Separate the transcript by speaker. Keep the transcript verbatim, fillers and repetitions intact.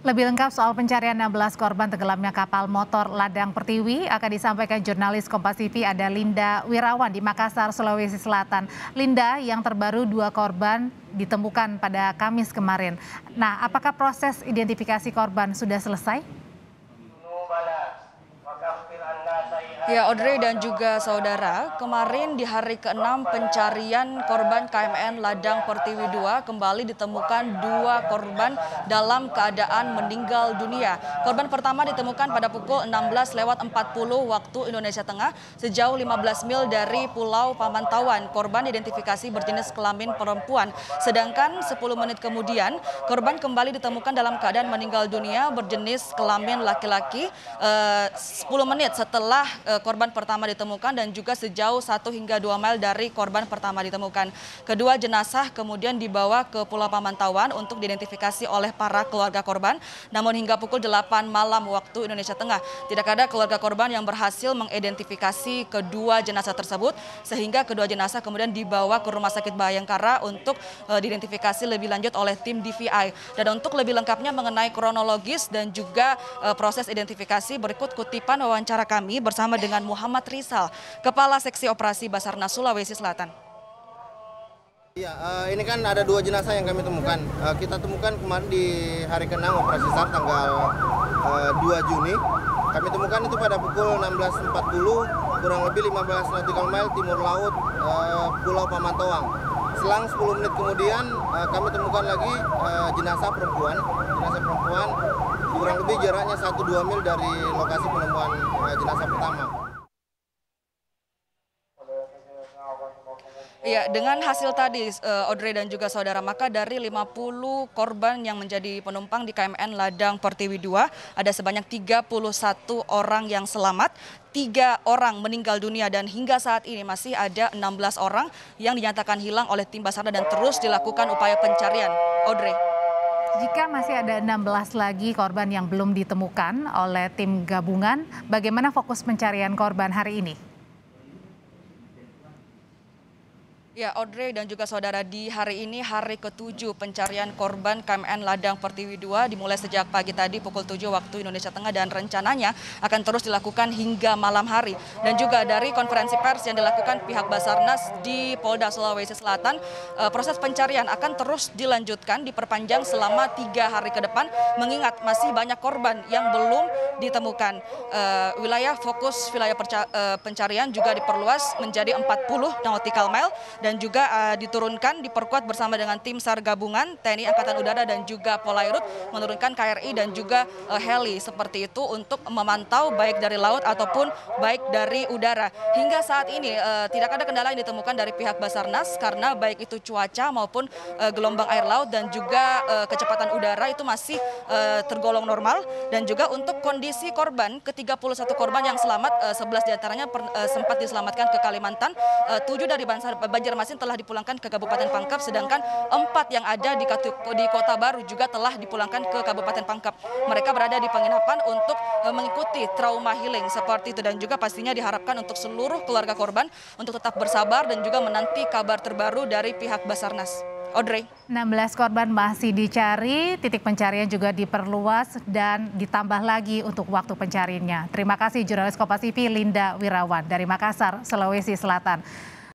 Speaker 1: Lebih lengkap soal pencarian enam belas korban tenggelamnya kapal motor Ladang Pertiwi akan disampaikan jurnalis Kompas T V ada Linda Wirawan di Makassar, Sulawesi Selatan. Linda, yang terbaru dua korban ditemukan pada Kamis kemarin. Nah, apakah proses identifikasi korban sudah selesai?
Speaker 2: Ya, Audrey dan juga saudara, kemarin di hari keenam pencarian korban K M N Ladang Pertiwi dua kembali ditemukan dua korban dalam keadaan meninggal dunia. Korban pertama ditemukan pada pukul enam belas lewat empat puluh waktu Indonesia Tengah sejauh lima belas mil dari Pulau Pamantauan. Korban identifikasi berjenis kelamin perempuan. Sedangkan sepuluh menit kemudian korban kembali ditemukan dalam keadaan meninggal dunia berjenis kelamin laki-laki eh, sepuluh menit setelah eh, korban pertama ditemukan dan juga sejauh satu hingga dua mil dari korban pertama ditemukan. Kedua jenazah kemudian dibawa ke Pulau Pamantauan untuk diidentifikasi oleh para keluarga korban. Namun hingga pukul delapan malam waktu Indonesia Tengah, tidak ada keluarga korban yang berhasil mengidentifikasi kedua jenazah tersebut, sehingga kedua jenazah kemudian dibawa ke Rumah Sakit Bayangkara untuk uh, diidentifikasi lebih lanjut oleh tim D V I. Dan untuk lebih lengkapnya mengenai kronologis dan juga uh, proses identifikasi, berikut kutipan wawancara kami bersama dengan Muhammad Rizal, Kepala Seksi Operasi Basarnas Sulawesi Selatan.
Speaker 3: Iya, uh, ini kan ada dua jenazah yang kami temukan. Uh, kita temukan kemarin di hari keenam operasi SAR tanggal uh, dua Juni. Kami temukan itu pada pukul enam belas empat puluh, kurang lebih lima belas nautical mile timur laut uh, Pulau Pamantauan. Selang sepuluh menit kemudian uh, kami temukan lagi uh, jenazah perempuan. Jenazah perempuan kurang lebih jaraknya satu sampai dua mil dari lokasi penemuan uh, jenazah pertama.
Speaker 2: Ya, dengan hasil tadi Audrey dan juga saudara, maka dari lima puluh korban yang menjadi penumpang di K M N Ladang Pertiwi dua, ada sebanyak tiga puluh satu orang yang selamat, tiga orang meninggal dunia, dan hingga saat ini masih ada enam belas orang yang dinyatakan hilang oleh tim Basarnas dan terus dilakukan upaya pencarian. Audrey.
Speaker 1: Jika masih ada enam belas lagi korban yang belum ditemukan oleh tim gabungan, bagaimana fokus pencarian korban hari ini?
Speaker 2: Ya, Audrey dan juga saudara, di hari ini hari ketujuh pencarian korban K M N Ladang Pertiwi dua dimulai sejak pagi tadi pukul tujuh waktu Indonesia Tengah dan rencananya akan terus dilakukan hingga malam hari. Dan juga dari konferensi pers yang dilakukan pihak Basarnas di Polda Sulawesi Selatan, proses pencarian akan terus dilanjutkan, diperpanjang selama tiga hari ke depan, mengingat masih banyak korban yang belum ditemukan. Uh, wilayah fokus wilayah perca- uh, pencarian juga diperluas menjadi empat puluh nautical mile dan juga uh, diturunkan, diperkuat bersama dengan tim SAR gabungan, T N I Angkatan Udara dan juga Polairut menurunkan K R I dan juga uh, heli seperti itu untuk memantau baik dari laut ataupun baik dari udara. Hingga saat ini uh, tidak ada kendala yang ditemukan dari pihak Basarnas karena baik itu cuaca maupun uh, gelombang air laut dan juga uh, kecepatan udara itu masih uh, tergolong normal. Dan juga untuk kondisi korban, ke tiga puluh satu korban yang selamat, uh, sebelas diantaranya per, uh, sempat diselamatkan ke Kalimantan, uh, tujuh dari Banjarmasin telah dipulangkan ke Kabupaten Pangkep, sedangkan empat yang ada di, di Kota Baru juga telah dipulangkan ke Kabupaten Pangkep. Mereka berada di penginapan untuk uh, mengikuti trauma healing seperti itu, dan juga pastinya diharapkan untuk seluruh keluarga korban untuk tetap bersabar dan juga menanti kabar terbaru dari pihak Basarnas. Audrey.
Speaker 1: enam belas korban masih dicari, titik pencarian juga diperluas dan ditambah lagi untuk waktu pencariannya. Terima kasih jurnalis Kompas T V Linda Wirawan dari Makassar, Sulawesi Selatan.